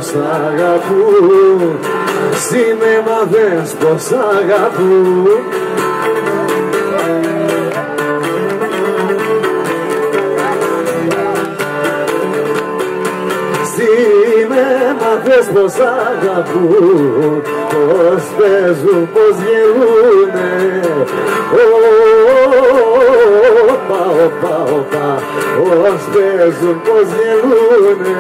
πως αγαπούν, σινέμα δες πως αγαπούν. Σινέμα δες πως αγαπούν, πως παίζουν, πως γελούνε. Όπα, όπα, όπα, πως παίζουν, πως γελούνε.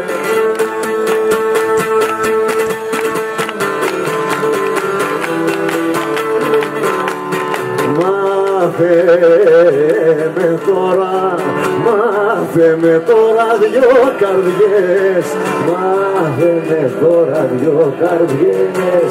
Μάθε με τώρα, μάθε με τώρα δυο καρδιές, μάθε με τώρα δυο καρδιές.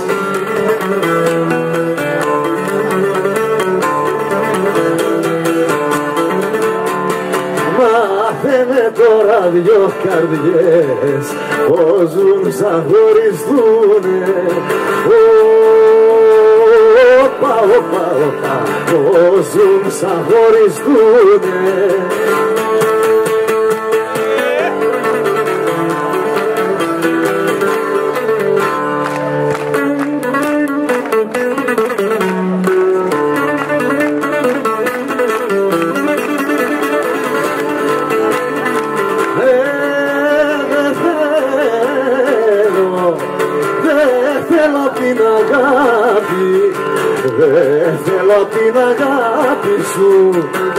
Μάθε με τώρα δυο καρδιές, πως ζουν σαν χωριστούνε. Όπα, όπα, όπα, πως ζουν σαν χωριστούνε. Δεν θέλω την αγάπη σου.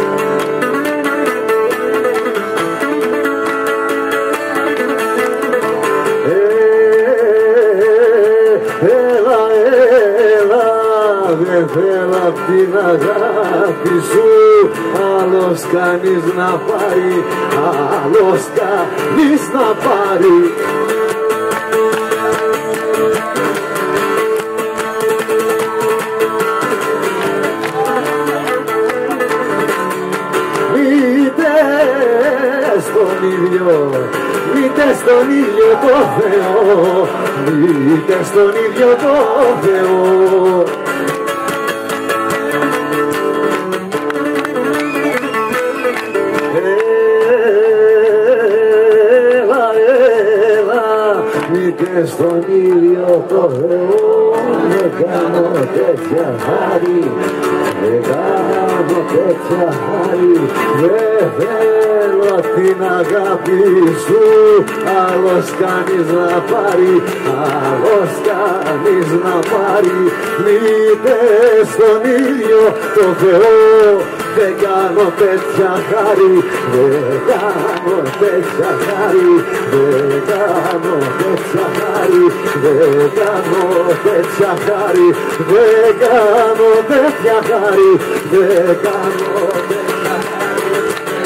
Έλα, έλα, δεν θέλω την αγάπη σου. Άλλος κανείς να πάρει, άλλος κανείς να πάρει. Μήτε στον ίδιο το Θεό, μήτε στον ίδιο το Θεό. Έλα, έλα, μήτε στον ίδιο το Θεό. Δεν κάνω τέτοια χάρη, δεν κάνω τέτοια χάρη. Δεν θέλω την αγάπη σου, άλλος κανείς να πάρει, άλλος κανείς να πάρει. Μήτε στον ίδιο το Θεό, δεν κάνω τέτοια χάρη, δεν κάνω τέτοια χάρη, δεν κάνω τέτοια χάρη, δεν κάνω τέτοια χάρη, δεν κάνω τέτοια χάρη, δεν κάνω τέτοια χάρη.